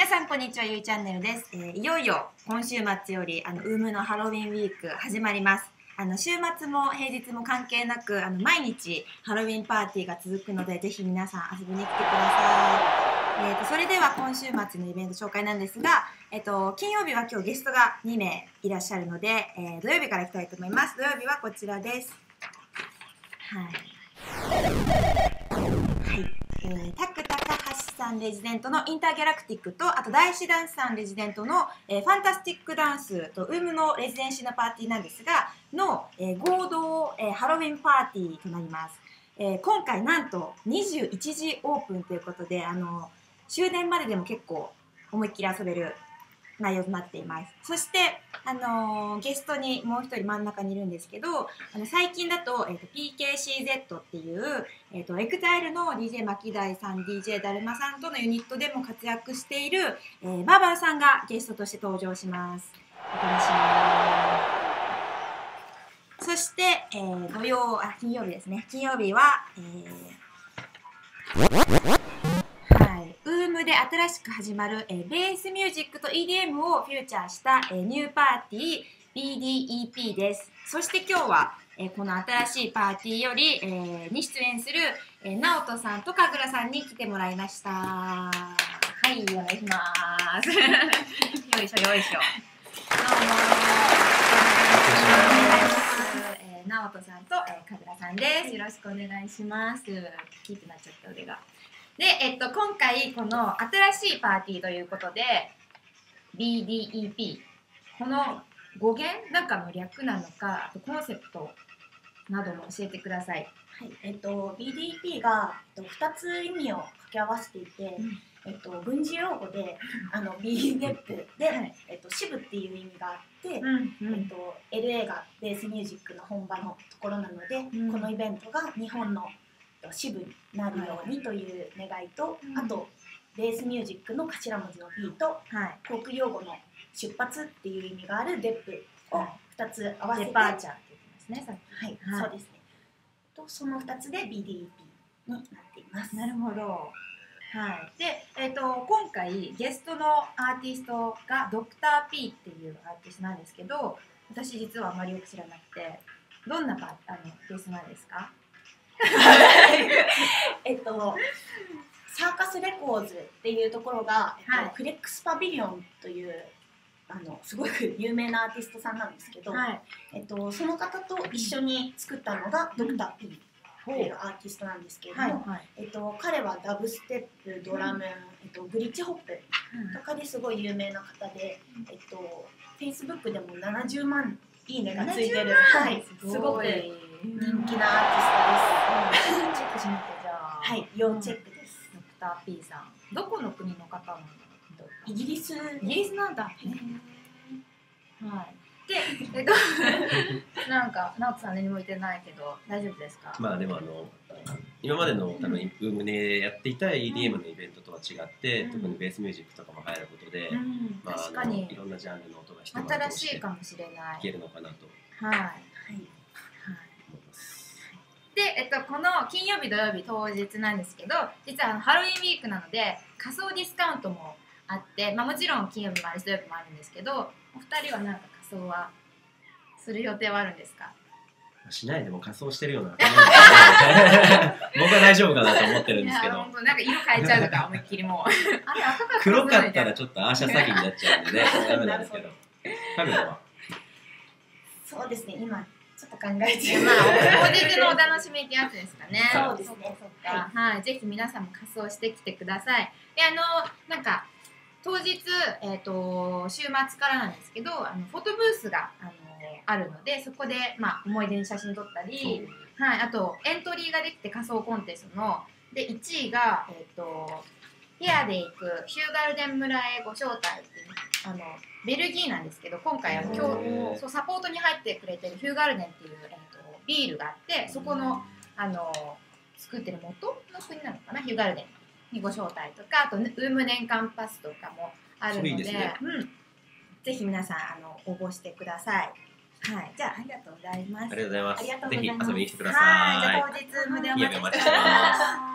皆さんこんにちは、ゆいチャンネルです。いよいよ今週末よりウームのハロウィンウィーク始まります。週末も平日も関係なく毎日ハロウィンパーティーが続くので、ぜひ皆さん遊びに来てください。それでは今週末のイベント紹介なんですが、金曜日は今日ゲストが2名いらっしゃるので、土曜日からいきたいと思います。土曜日はこちらです。タクタカハシさんレジデントのインターギャラクティックと、あと大志ダンスさんレジデントの、ファンタスティックダンスとウームのレジデンシーのパーティーなんですがの、合同、ハロウィンパーティーとなります。今回なんと21時オープンということで、終電まででも結構思いっきり遊べる内容となっています。そして、ゲストにもう一人真ん中にいるんですけど、最近だと、PKCZ っていう、EXILE の DJ マキダイさん、DJ だるまさんとのユニットでも活躍している、バーバラさんがゲストとして登場します。お楽しみに。そして、金曜日ですね。金曜日は、ウームで新しく始まる、ベースミュージックと EDM をフューチャーした、ニューパーティー BDEP です。そして今日は、この新しいパーティーより、に出演する、ナオトさんと神楽さんに来てもらいました。はい、お願いします。よいしょよいしょ。どうもナオトさんと、神楽さんです。よろしくお願いします。キープなっちゃった腕が。で、今回この新しいパーティーということで BDEP、 この語源なんかの略なのか、あとコンセプトなども教えてください。 はい、BDEP が2つ意味を掛け合わせていて、軍事用語でBDEP で、はい、支部っていう意味があって、LA がベースミュージックの本場のところなので、このイベントが日本の支部になるようにという願いと、あとベースミュージックの頭文字の B と、航空用語の出発っていう意味がある DEP を2つ合わせて、 デパーチャーって言ってますね。 はい、そうですね。とその2つで BDEP になっています。 なるほど。はい。で、今回ゲストのアーティストがドクター P っていうアーティストなんですけど、私実はあまりよく知らなくて、どんなゲストなんですか？ サーカスレコーズっていうところが、フレックスパビリオンというすごく有名なアーティストさんなんですけど、その方と一緒に作ったのがドクター P っていうアーティストなんですけれども、彼はダブステップ、ドラム、グリッチホップとかですごい有名な方で、Facebook でも70万いいねがついてる、すごく人気なアーティストです。 チェックしなきゃ。じゃあはい、要チェックです。 ドクター P さん、どこの国の方なんだろう？ イギリスなんだ。はい。で、なんかナオトさん何も言ってないけど大丈夫ですか？ まあでも今までのウームでやっていた EDM のイベントとは違って、特にベースミュージックとかも入ることで、 確かにいろんなジャンルの音が新しいかもしれない。 いけるのかなと。 で、この金曜日土曜日当日なんですけど、実はハロウィンウィークなので仮装ディスカウントもあって、もちろん金曜日もあるし土曜日もあるんですけど、お二人はなんか仮装はする予定はあるんですか？ しないでも仮装してるような僕は大丈夫かなと思ってるんですけど、 なんか色変えちゃうとか思いっきりもうあれ赤かった黒かったらちょっとアーシャ詐欺になっちゃうんでねダメなんですけど。カグラはそうですね、今ちょっと考えて当日のお楽しみってやつですかね。 そうですね。 はい、ぜひ皆さんも仮装してきてください。で、なんか当日、週末からなんですけど、フォトブースがあるので、そこで思い出に写真撮ったり、あとエントリーができて仮装コンテストので1位がペアで行くヒューガルデン村へご招待っていうベルギーなんですけど、今回今日サポートに入ってくれてるヒューガルデンっていうビールがあって、そこの作ってる元の国なのかな、ヒューガルデンにご招待とか、あとウーム年間パスとかもあるので、ぜひ皆さん応募してください。はい、じゃあありがとうございます。 ありがとうございます。ぜひ遊びに来てください。 はい、じゃあ当日無料お待ちしてます。